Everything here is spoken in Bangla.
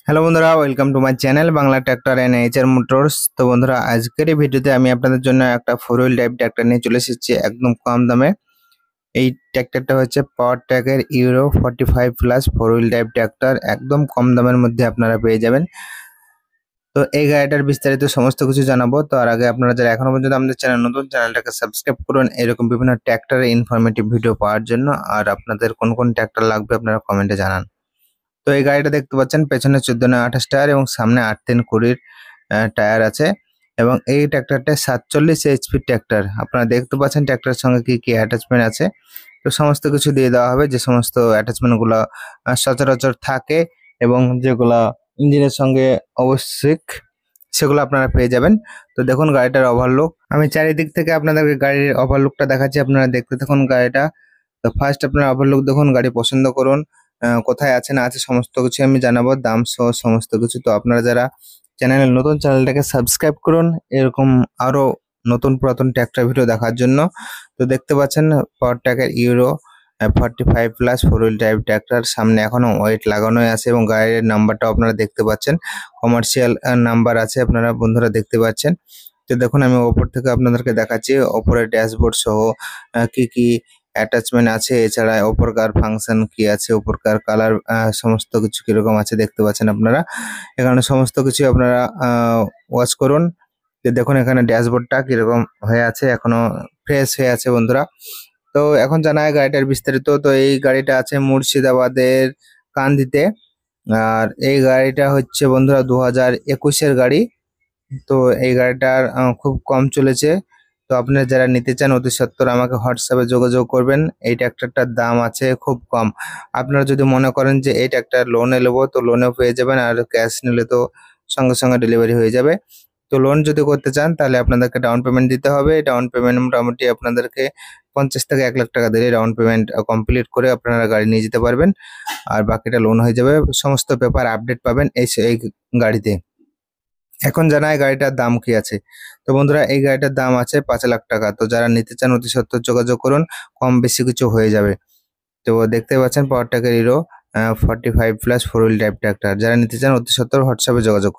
হ্যালো বন্ধুরা, welcome to my channel Bangla tractor and HR motors. তো বন্ধুরা, আজকের এই ভিডিওতে আমি আপনাদের জন্য একটা 4 হুইল ড্রাইভ ট্র্যাক্টর নিয়ে চলে এসেছি একদম কম দামে। এই ট্র্যাক্টরটা হচ্ছে পাওয়ার ট্র্যাকের Euro 45 plus 4 wheel drive tractor, একদম কম দামের মধ্যে আপনারা পেয়ে যাবেন। তো এই গাড়িটার বিস্তারিত সমস্ত কিছু জানাবো। তো আর আগে আপনারা যারা এখনো পর্যন্ত আমাদের চ্যানেল নতুন, চ্যানেলটাকে সাবস্ক্রাইব করুন এরকম বিভিন্ন ট্র্যাক্টরের ইনফরমেটিভ ভিডিও পাওয়ার জন্য। আর আপনাদের কোন কোন ট্র্যাক্টর লাগবে আপনারা কমেন্টে জানান। তো এই গাড়িটা দেখতে পাচ্ছেন পেছনে 14/28 টায়ার এবং সামনে 8/3-20 টায়ার আছে। এবং এই ট্র্যাক্টরটা 47 এইচপি ট্র্যাক্টর। আপনারা দেখতে পাচ্ছেন ট্র্যাক্টরের সঙ্গে কি কি অ্যাটাচমেন্ট আছে। তো সমস্ত কিছু দিয়ে দেওয়া হবে, যে সমস্ত অ্যাটাচমেন্ট গুলো সচরাচর থাকে এবং যেগুলা ইঞ্জিনের সঙ্গে আবশ্যিক, সেগুলো আপনারা পেয়ে যাবেন। তো দেখুন গাড়িটার ওভারলুক, আমি চারিদিক থেকে আপনাদেরকে গাড়ির ওভারলুকটা দেখাচ্ছি, আপনারা দেখতে থাকুন গাড়িটা। তো ফার্স্ট আপনার ওভারলুক দেখুন, গাড়ি পছন্দ করুন, কোথায় আছে না আছে সমস্ত কিছু আমি জানাবো, দাম সহ সমস্ত কিছু। তো আপনারা যারা চ্যানেলে নতুন, চ্যানেলটাকে সাবস্ক্রাইব করুন এরকম আরো নতুন পুরাতন ট্র্যাক্টর ভিডিও দেখার জন্য। তো দেখতে পাচ্ছেন পাওয়ার ট্র্যাকের Euro 45 plus 4 wheel drive tractor, সামনে এখনো ওয়েট লাগানোই আছে এবং গাড়ির নাম্বারটাও আপনারা দেখতে পাচ্ছেন, কমার্শিয়াল নাম্বার আছে, আপনারা বন্ধুরা দেখতে পাচ্ছেন। তো দেখুন আমি ওপর থেকে আপনাদেরকে দেখাচ্ছি ওপরের ড্যাশবোর্ড সহ কি কি অ্যাটাচমেন্ট আছে, এছাড়া ওপরকার ফাংশন কি আছে, ওপরকার কালার সমস্ত কিছু কিরকম আছে দেখতে পাচ্ছেন আপনারা। এখানে সমস্ত কিছু আপনারা ওয়াচ করুন। যে দেখুন এখানে ড্যাশবোর্ডটা কিরকম হয়ে আছে, এখনো ফ্রেশ হয়ে আছে বন্ধুরা। তো এখন জানায় গাড়িটার বিস্তারিত। তো এই গাড়িটা আছে মুর্শিদাবাদের কান্দিতে। আর এই গাড়িটা হচ্ছে বন্ধুরা 2021-এর গাড়ি। তো এই গাড়িটার খুব কম চলেছে। তো আপনারা যারা নিতে চান অতি সত্বর আমাকে হোয়াটসঅ্যাপে যোগাযোগ করবেন। এই ট্র্যাক্টরটার দাম আছে খুব কম। আপনারা যদি মনে করেন যে এই ট্র্যাক্টর লোনে নেবো, তো লোনেও পেয়ে যাবেন, আর ক্যাশ নিলে তো সঙ্গে সঙ্গে ডেলিভারি হয়ে যাবে। তো লোন যদি করতে চান তাহলে আপনাদেরকে ডাউন পেমেন্ট দিতে হবে। ডাউন পেমেন্ট মোটামুটি আপনাদেরকে 50 থেকে 1 লাখ টাকা দিলে ডাউন পেমেন্ট কমপ্লিট করে আপনারা গাড়ি নিয়ে যেতে পারবেন। আর বাকিটা লোন হয়ে যাবে। সমস্ত পেপার আপডেট পাবেন এই গাড়িতে। এখন জানাই গাড়িটার দাম কি আছে। তো বন্ধুরা, এই গাড়িটার দাম আছে 5 লাখ টাকা। তো যারা নিতে চান অতি সত্বর যোগাযোগ করুন, কম বেশি কিছু হয়ে যাবে। তো দেখতে পাচ্ছেন পাওয়ার ট্র্যাকের Hero 45 plus 4 wheel drive tractor, যারা নিতে চান অতি সত্বর হোয়াটসঅ্যাপে যোগাযোগ করুন।